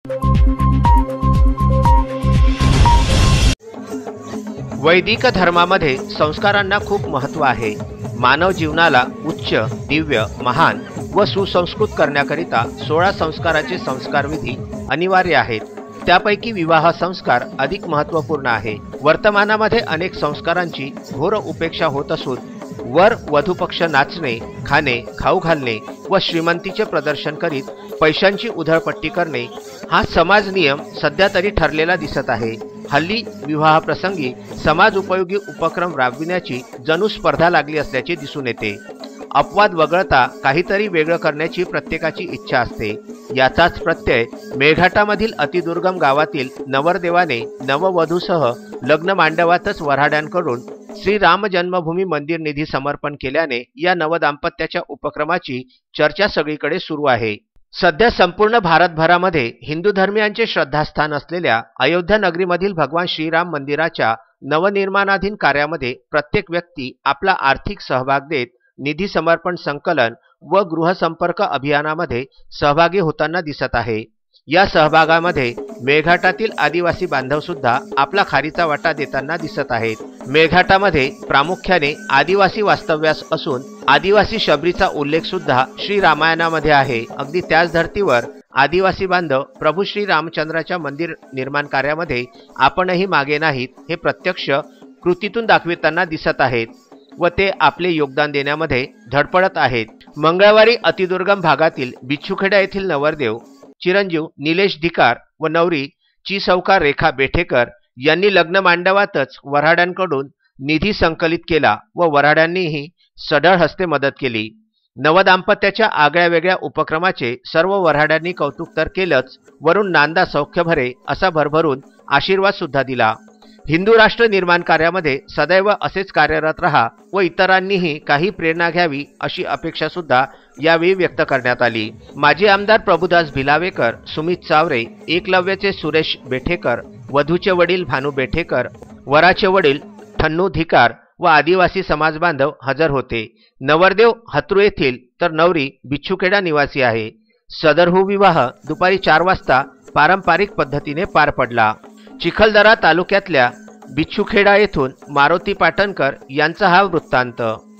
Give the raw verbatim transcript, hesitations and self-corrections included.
वैदिक धर्मामध्ये संस्कारांना खूप महत्त्व आहे। मानव जीवनाला उच्च, दिव्य, महान व सुसंस्कृत करण्याकरिता सोळा संस्काराचे संस्कार विधी अनिवार्य आहेत। त्यापैकी विवाह संस्कार अधिक महत्त्वपूर्ण आहे। वर्तमानामध्ये अनेक संस्कारांची घोर उपेक्षा होत असून वर वधू पक्ष नाचणे, खाणे, खाऊ घालणे व श्रीमंतीचे प्रदर्शन करीत पैशांची उधळपट्टी करणे हा समाज नियम सध्या तरी ठरलेला दिसत आहे। हल्ली विवाह प्रसंगी समाज उपयोगी उपक्रम राबविण्याची जणू स्पर्धा लागली असल्याचे दिसून येते। अपवाद वगळता काहीतरी वेगळं करण्याची प्रत्येकाची इच्छा असते। याचाच प्रत्यय मेळघाटामधील अतिदुर्गम गावातील नवरदेवाने नववधूसह लग्न मांडवातच वऱ्हाड्यांकडून श्री राम जन्मभूमी मंदिर निधी समर्पण केल्याने या नवदाम्पत्याच्या उपक्रमाची चर्चा सगळीकडे सुरू आहे। सध्या संपूर्ण भारतभरामध्ये हिंदू धर्मियांचे श्रद्धास्थान असलेल्या अयोध्या नगरीमधील भगवान श्रीराम मंदिराच्या नवनिर्माणाधीन कार्यामध्ये प्रत्येक व्यक्ती आपला आर्थिक सहभाग देत निधी समर्पण संकलन व गृहसंपर्क अभियानामध्ये सहभागी होताना दिसत आहे। या सहभागामध्ये मेळघाटातील आदिवासी बांधव सुद्धा आपला खारीचा वाटा देताना दिसत आहेत। मेळघाटामध्ये प्रामुख्याने आदिवासी वास्तव्यास असून आदिवासी शबरीचा उल्लेख सुद्धा श्री रामायणामध्ये आहे। अगदी त्याच धर्तीवर आदिवासी बांधव प्रभू श्री रामचंद्राच्या मंदिर निर्माण कार्यामध्ये आपणही मागे नाहीत हे प्रत्यक्ष कृतीतून दाखविताना दिसत आहेत व ते आपले योगदान देण्यामध्ये धडपडत आहेत। मंगळवारी अतिदुर्गम भागातील बिच्छुखेडा येथील नवरदेव चिरंजीव निलेश धिकार व नवरी चिसौकार रेखा बेठेकर यांनी लग्न मांडवातच वऱ्हाड्यांकडून निधी संकलित केला व वऱ्हाड्यांनीही सढळ हस्ते मदत केली। नवदाम्पत्याच्या आगळ्या वेगळ्या उपक्रमाचे सर्व वऱ्हाड्यांनी कौतुक तर केलंच, वरून नांदा सौख्य भरे असा भरभरून आशीर्वाद सुद्धा दिला। हिंदू राष्ट्र निर्माण कार्यामध्ये सदैव असेच कार्यरत रहा व इतरांनीही काही प्रेरणा घ्यावी अशी अपेक्षा सुद्धा यावेळी व्यक्त करण्यात आली। माजी आमदार प्रभुदास भिलावेकर, सुमित चावरे, एकलव्याचे सुरेश बेठेकर, वधूचे वडील भानू बेठेकर, वराचे वडील ठन्नू धिकार व आदिवासी समाज बांधव हजर होते। नवरदेव हत्रू येथील तर नवरी बिच्छुखेडा निवासी आहे। सदरहू विवाह दुपारी चार वाजता पारंपरिक पद्धतीने पार पडला। चिखलदरा तालुक्यातल्या बिच्छुखेडा येथून मारुती पाटणकर यांचा हा वृत्तांत।